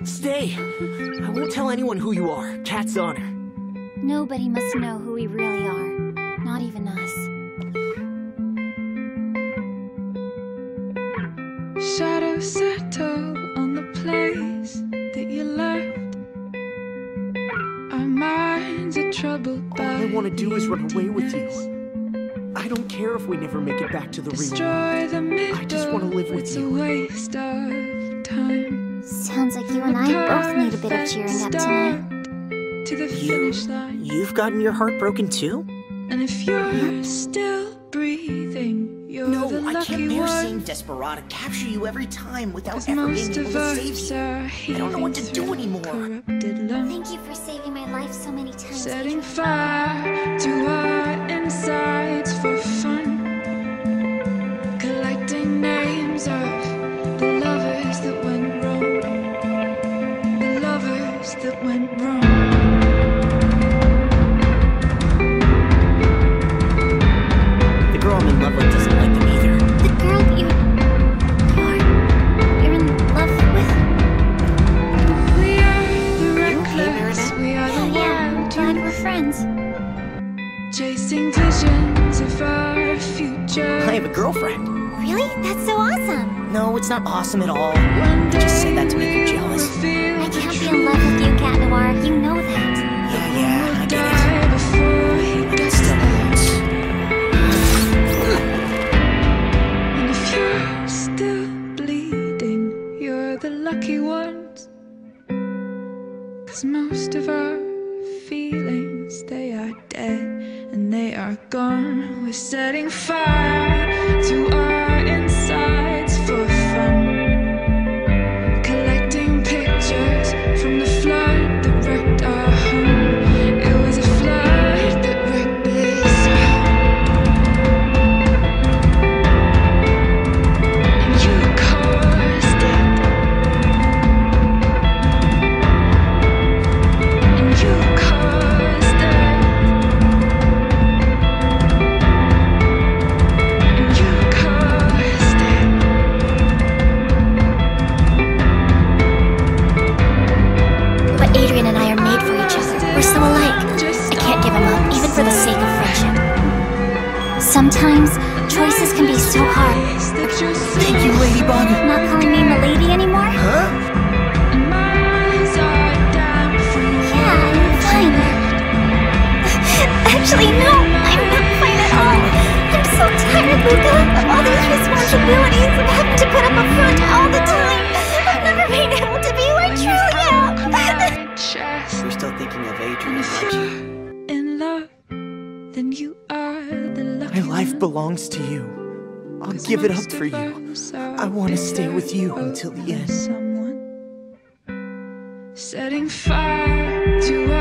Stay! I won't tell anyone who you are. Cat's honor. Nobody must know who we really are. Not even us. Shadows settle on the place that you left. Our minds are troubled by All I want to do is run away with you. I don't care if we never make it back to the real world. I just want to live with it's you. a waste of time. Sounds like you and I both need a bit of cheering up tonight. To the finish line. You've gotten your heart broken too? And if you're still breathing, you're the No, I lucky can't bear one. seeing Desperado capture you every time without 'Cause ever being most able of to us save you. are I don't know what to do healing anymore. corrupted love. Thank you for saving my life so many times. Setting fire to our insides for fun. Collecting names of the lovers that went wrong. The lovers that went wrong. The girl I'm in love with doesn't like them either. The girl you're in love with? We are the reckless. We are the Yeah, wild glad we're friends. chasing visions of our future. I have a girlfriend. Really? That's so awesome. No, it's not awesome at all. One I just say that to day make you jealous. we'll reveal I the can't be in truth. love with you, Cat Noir. You know that. Yeah, I get it. Die before he But it gets still there. hurts. And if you're still bleeding, you're the lucky ones. 'Cause most of our feelings, they are dead and they are gone. We're setting fire to our insides for fun. Collecting pictures from the flood that wrecked our home. It was a flood that wrecked this home. And you caused it. And you caused it. And you caused it. But Adrian and I are made for each other. We're so alike. I can't give him up, even for the sake of friendship. Sometimes, choices can be so hard. Thank you, Ladybug. Not calling me Milady anymore? Huh? Yeah, I'm fine. Actually, no, I'm not fine at all. I'm so tired, Luca, of all these responsibilities and having to put up a front all the time. I've never been able to be who I truly am. You're still thinking of Adrian, If aren't you? you're in love, then you are the lucky My life one. belongs to you. I'll 'Cause give it up most for of you. us are I want to stay bitter with you over until the end. someone. Setting fire to